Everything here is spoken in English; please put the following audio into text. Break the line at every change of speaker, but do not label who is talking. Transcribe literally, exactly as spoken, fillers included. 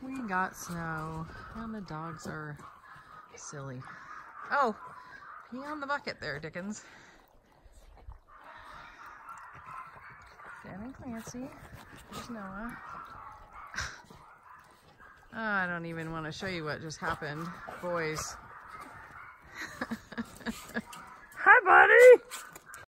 We got snow, and the dogs are silly. Oh, pee on the bucket there, Dickens. Dan and Clancy. There's Noah. Oh, I don't even want to show you what just happened. Boys. Hi, buddy!